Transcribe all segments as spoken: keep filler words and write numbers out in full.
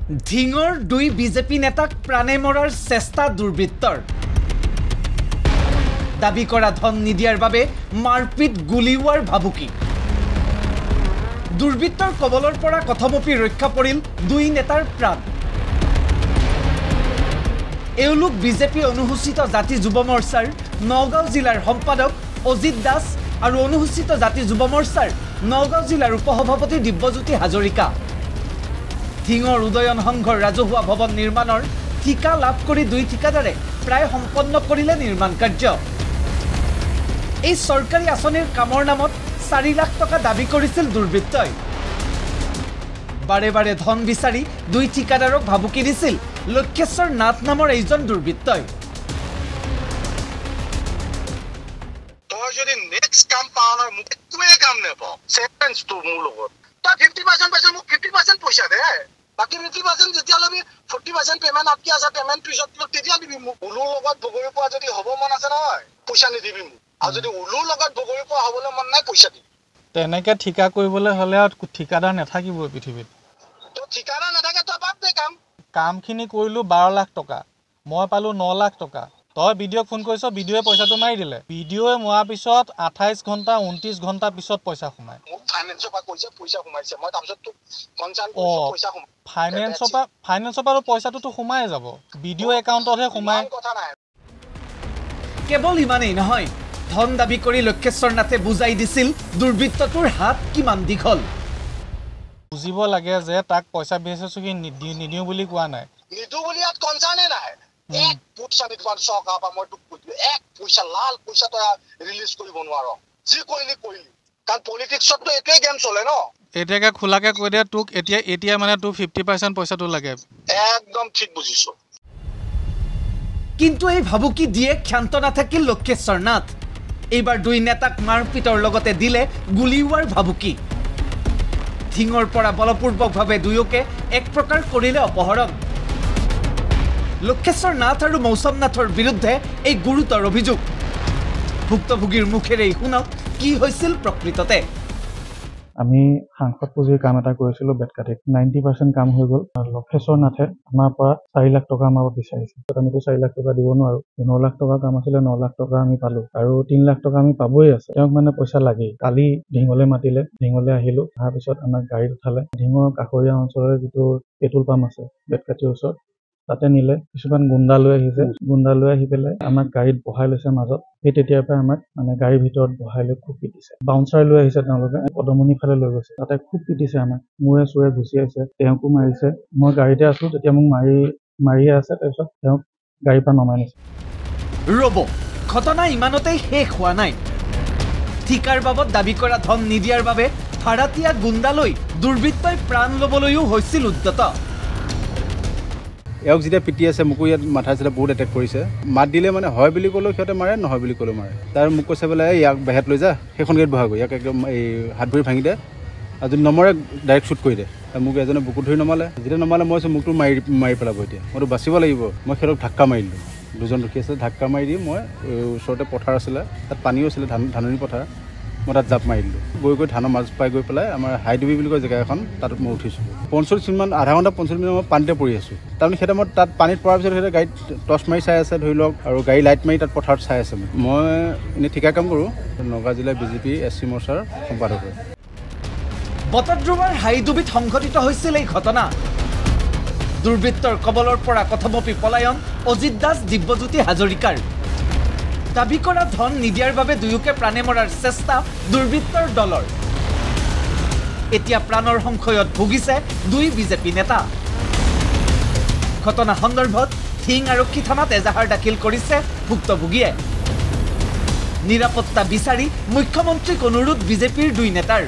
ধিঙৰ দুই বিজেপি নেতাক প্ৰাণে মৰাৰ চেষ্টা দুৰ্বৃত্তৰ দাবী কৰা ধন নিদিয়াৰ বাবে মাৰপিট গুলিওৱাৰ ভাবুকি দুৰ্বৃত্তৰ কবলৰ পৰা কথমপি ৰক্ষা পৰিল দুই নেতাৰ প্ৰাণ এওঁলোক বিজেপি অনুসূচিত জাতি যুৱ মৰ্চাৰ নগাঁও জিলাৰ সম্পাদক অজিত দাস আৰু অনুসূচিত জাতি যুৱ মৰ্চাৰ নগাঁও জিলাৰ উপসভাপতি দিব্যজ্যোতি হাজৰিকা ধিঙৰ উদয়ন সংঘৰ ৰাজহুৱা ভৱন নিৰ্মাণৰ ঠিকা লাভ কৰি দুই ঠিকাদাৰে প্ৰায় সম্পন্ন কৰিলে নিৰ্মাণ কাৰ্য এই চৰকাৰী আঁচনিৰ কামৰ নামত চাৰি লাখ টকা দাবী কৰিছিল দুৰ্বৃত্তই বাৰে বাৰে ধন বিচাৰি দুই ঠিকাদাৰক ভাবুকি দিছিল লক্ষেশ্বৰ নাথ নামৰ এইজন দুৰ্বৃত্তই তই যদি নেক্সট কাম পাও না মোক একোৱে কাম নেপাও সেন্স তো মোৰ লগত তই ফিফটি পাৰ্চেণ্ট পইচা মোক ফিফটি পাৰ্চেণ্ট পইচা দে বাকি ফিফটি পাৰ্চেণ্ট যেতিয়া লবি ফৰ্টি পাৰ্চেণ্ট পেমেণ্ট আপকি আছে পেমেণ্ট পিছত তেতিয়া দিবি মোক উলুৰ লগত বগৰী পোৱা যদি হ'ব মন আছে নহয় পইচা নিদিবি মোক আৰু যদি উলুৰ লগত বগৰী পোৱা হ'বলৈ মন নাই পইচা দিবি তেনেকে ঠিকা কৰিবলৈ হলে আৰু ঠিকাদাৰ নাথাকিব পৃথিৱীত তো ঠিকাদাৰ নাথাকে তই বাদ দে কাম কামখিনি কৰিলো বাৰ লাখ টকা মই পালো ন লাখ টকা তই ভিডিঅ' ফোন কৰিছ ভিডিঅ'য়ে পইচাটো মাৰি দিলে ভিডিঅ'য়ে মৰাৰ পিছত আঠাইছ ঘণ্টা ঊনত্ৰিছ ঘণ্টা পিছত পইচা সোমায় মোক ফাইনেন্সৰ পৰা কৈছে পইচা সোমাইছে মই তাৰপিছত তোক কনচাৰ্ন কৰিছো পইচা সোমাই ফাইনেন্সৰ পৰা ফাইনেন্সৰ পৰা পইচাটোতো সোমাই যাব ভিডিঅ' একাউণ্টতহে সোমায় কথা নাই কেৱল ইমানেই নহয় ধন দাবী কৰি লক্ষেশ্বৰ নাথে বুজাই দিছিল দুৰ্বৃত্তটোৰ হাত কিমান দীঘল বুজিব লাগে যে তাক পইচা বিচাৰিছো কি নিদিওঁ বুলি কোৱা নাই নিদু বুলি ইয়াত কনচাৰ্নে নাই এক পইচা নিদিবাৰ চৰকাৰ পৰা মই তোক কৈছো এক পইচা লাল পইচা তই ৰিলিজ কৰিব নোৱাৰ যি কৰিলি কৰিলি কাৰণ পলিটিক্সততো এইটোৱে গেম চলে ন এতিয়াকে খোলাকে কৈ দে তোক এতিয়া এতিয়া মানে তোক ফিফটি পাৰ্চেণ্ট পইচাটো লাগে একদম ঠিক বুজিছো কিন্তু এই ভাবুকি দিয়ে ক্ষান্ত নাথাকিল লক্ষেশ্বৰ নাথ এইবাৰ দুই নেতাক মাৰপিটৰ লগতে দিলে গুলিওৱাৰ ভাবুকি ধিঙৰ পৰা বলপূৰ্বকভাৱে দুয়োকে এক প্ৰকাৰ কৰিলে অপহৰণ লক্ষেশ্বৰ নাথ আৰু মৌচম নাথৰ বিৰুদ্ধে এই গুৰুতৰ অভিযোগ ভুক্তভোগীৰ মুখেৰেই শুনক কি হৈছিল প্ৰকৃততে আমি সাংসদ পুঁজিৰ কাম এটা কৰিছিলো বেটকাটিত নাইণ্টি পাৰ্চেণ্ট কাম হৈ গ'ল লক্ষেশ্বৰ নাথে আমাৰ পৰা চাৰি লাখ টকা আমাৰ বিচাৰিছে আমিতো চাৰি লাখ টকা দিব নোৱাৰো ন লাখ টকা কাম আছিলে ন লাখ টকা আমি পালো আৰু তিন লাখ টকা আমি পাবই আছে তেওঁক মানে পইচা লাগেই কালি ধিঙলে মাতিলে ধিঙলে আহিলো তাৰপিছত আমাক গাড়ীত উঠালে ধিঙৰ কাষৰীয়া অঞ্চলৰে যিটো পেট্ৰল পাম্প আছে বেটকাটিৰ ওচৰত তাতে নিলে কিছুমান গুণ্ডা লৈ আহিছে গুণ্ডা লৈ আহি পেলাই আমাক গাড়ীত বহাই লৈছে মাজত সেই তেতিয়াৰ পৰা আমাক মানে গাড়ীৰ ভিতৰত বহাই লৈ খুব পিটিছে বাউন্সাৰ লৈ আহিছে তেওঁলোকে পদমনি ফালে লৈ গৈছে তাতে খুব পিটিছে আমাক মূৰে চূৰে গুচিয়াইছে তেওঁকো মাৰিছে মই গাড়ীতে আছো তেতিয়া মোক মাৰি মাৰিয়ে আছে তাৰপিছত তেওঁক গাড়ীৰ পৰা নমাই নিছে ৰব ঘটনা ইমানতেই শেষ হোৱা নাই ঠিকাৰ বাবদ দাবী কৰা ধন নিদিয়াৰ বাবে ভাড়াতীয়া গুণ্ডালৈ দুৰ্বৃত্তই প্ৰাণ ল'বলৈও হৈছিল উদ্যত এওক যেতিয়া পিটি আছে মোকো ইয়াত মাথা চাথা বহুত এটেক কৰিছে মাত দিলে মানে হয় বুলি ক'লেও সিহঁতে মাৰে নহয় বুলি ক'লেও মাৰে তাৰ মোক কৈছে বোলে ইয়াক বাহিৰত লৈ যা সেইখন গেট বহাগৈ ইয়াক একদম এই হাত ভৰি ভাঙি দে আৰু যদি নমৰে ডাইৰেক্ট শ্বুট কৰি দে মোক এজনে বুকুত ধৰি নমালে যেতিয়া নমালে মই মোকতো মাৰি মাৰি পেলাব এতিয়া মইতো বাচিব লাগিব মই সিহঁতক ধাক্কা মাৰি দিলোঁ দুজন ৰখি আছে ধাক্কা মাৰি দি মই ওচৰতে পথাৰ আছিলে তাত পানীও আছিলে ধান ধাননি পথাৰ মই তাত জাপ মাৰি দিলোঁ গৈ গৈ ধানৰ মাজ পাই গৈ পেলাই আমাৰ হাইডুবি বুলি কয় জেগা এখন তাত মই উঠিছোঁ পঞ্চল্লিছ মিনিটমান আধা ঘণ্টা পঞ্চল্লিছ মিনিট মই পানীতে পৰি আছোঁ তাৰমানে সিহঁতে মই তাত পানীত পৰাৰ পিছত সিহঁতে গাড়ীত টৰ্চ মাৰি চাই আছে ধৰি লওক আৰু গাড়ী লাইট মাৰি তাত পথাৰত চাই আছে মই এনেই ঠিকা কাম কৰোঁ নগাঁও জিলা বিজেপি এছ চি মৰ্চাৰ সম্পাদক হয় বটদ্ৰৱাৰ হাইডুবিত সংঘটিত হৈছিল এই ঘটনা দুৰ্বৃত্তৰ কবলৰ পৰা কথমপি পলায়ন অজিত দাস দিব্যজ্যোতি হাজৰিকাৰ দাবী কৰা ধন নিদিয়াৰ বাবে দুয়োকে প্ৰাণে মৰাৰ চেষ্টা দুৰ্বৃত্তৰ দলৰ এতিয়া প্ৰাণৰ সংশয়ত ভুগিছে দুই বিজেপি নেতা ঘটনা সন্দৰ্ভত ধিং আৰক্ষী থানাত এজাহাৰ দাখিল কৰিছে ভুক্তভোগীয়ে নিৰাপত্তা বিচাৰি মুখ্যমন্ত্ৰীক অনুৰোধ বিজেপিৰ দুই নেতাৰ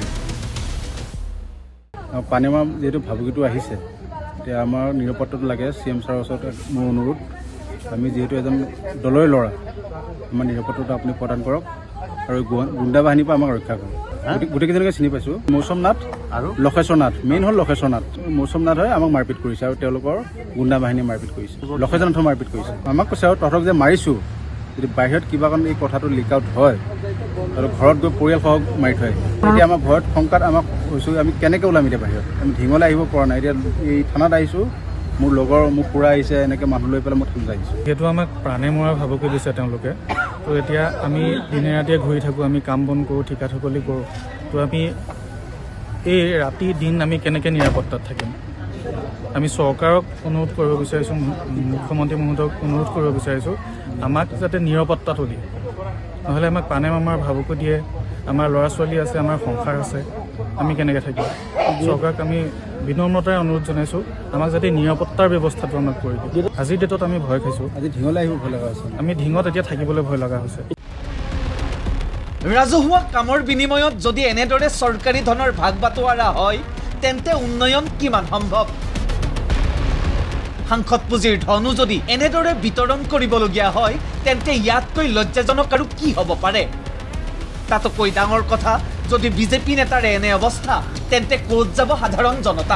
পানীমাৰ যিহেতু ভাবুকিটো আহিছে এতিয়া আমাৰ নিৰাপত্তাটো লাগে চি এম ছাৰৰ ওচৰত মোৰ অনুৰোধ আমি যিহেতু এজন দলৰে ল'ৰা আমাৰ নিৰাপত্তাটো আপুনি প্ৰদান কৰক আৰু গুণ্ডা বাহিনীৰ পৰা আমাক ৰক্ষা কৰক গোটেইকেইজনকে চিনি পাইছোঁ মৌচম নাথ আৰু লক্ষেশ্বৰ নাথ মেইন হ'ল লক্ষেশ্বৰ নাথ মৌচম নাথ হয় আমাক মাৰপিট কৰিছে আৰু তেওঁলোকৰ গুণ্ডা বাহিনীয়ে মাৰপিট কৰিছে লক্ষেশ্বৰ নাথৰ মাৰপিট কৰিছে আমাক কৈছে আৰু তহঁতক যে মাৰিছোঁ যদি বাহিৰত কিবা কাৰণে এই কথাটো লিক আউট হয় আৰু ঘৰত গৈ পৰিয়ালসহ মাৰি থৈ এতিয়া আমাৰ ভয়ত শংকাত আমাক কৈছোঁ আমি কেনেকৈ ওলাম এতিয়া বাহিৰত আমি ধিঙলৈ আহিব পৰা নাই এতিয়া এই থানাত আহিছোঁ মোৰ লগৰ মোক পুৰা আহিছে এনেকৈ মানুহ লৈ পেলাই মই থাকি আহিছোঁ। যিহেতু আমাক প্ৰাণে মৰা ভাবুকি দিছে তেওঁলোকে, তো এতিয়া আমি দিনে ৰাতিয়ে ঘূৰি থাকোঁ, আমি কাম বন কৰোঁ, ঠিকা ঠকলি কৰোঁ, তো আমি এই ৰাতি দিন আমি কেনেকৈ নিৰাপত্তাত থাকিম? আমি চৰকাৰক অনুৰোধ কৰিব বিচাৰিছোঁ, মুখ্যমন্ত্ৰী মহোদয়ক অনুৰোধ কৰিব বিচাৰিছোঁ, আমাক যাতে নিৰাপত্তাটো দিয়ে, নহ'লে আমাক প্ৰাণে মামাৰ ভাবুকি দিয়ে। আমাৰ ল'ৰা ছোৱালী আছে, আমাৰ সংসাৰ আছে, আমি কেনেকৈ থাকিম? চৰকাৰক আমি বিনম্ৰতাৰে অনুৰোধ জনাইছোঁ, আমাক যাতে নিৰাপত্তাৰ ব্যৱস্থাটো আমাক কৰি দিয়ে। আজিৰ ডেটত আমি ভয় খাইছোঁ, আজি ঢিঙলৈ আহিব ভয় লগা হৈছে, আমি ঢিঙত এতিয়া থাকিবলৈ ভয় লগা হৈছে। ৰাজহুৱা কামৰ বিনিময়ত যদি এনেদৰে চৰকাৰী ধনৰ ভাগ বাটোৱাৰা হয়, তেন্তে উন্নয়ন কিমান সম্ভৱ? সাংসদ পুঁজিৰ ধনো যদি এনেদৰে বিতৰণ কৰিবলগীয়া হয়, তেন্তে ইয়াতকৈ লজ্জাজনক আৰু কি হ'ব পাৰে? তাতকৈ ডাঙৰ কথা, যদি বিজেপি নেতাৰে এনে অৱস্থা, তেন্তে ক'ত যাব সাধাৰণ জনতা?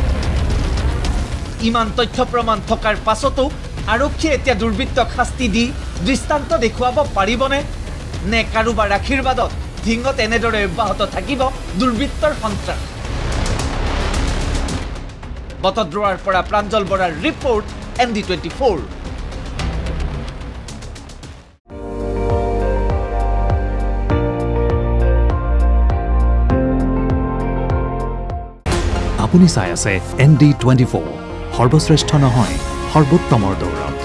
ইমান তথ্য প্ৰমাণ থকাৰ পাছতো আৰক্ষীয়ে এতিয়া দুৰ্বৃত্তক শাস্তি দি দৃষ্টান্ত দেখুৱাব পাৰিবনে? নে কাৰোবাৰ আশীৰ্বাদত ঢিঙত এনেদৰে অব্যাহত থাকিব দুৰ্বৃত্তৰ সন্ত্ৰাস? বটদ্ৰৱাৰ পৰা প্ৰাঞ্জল বৰাৰ report, N D twenty four. আপুনি চাই আছে এন ডি টুৱেণ্টি ফ'ৰ, সৰ্বশ্ৰেষ্ঠ নহয় সৰ্বোত্তমৰ দৌৰ।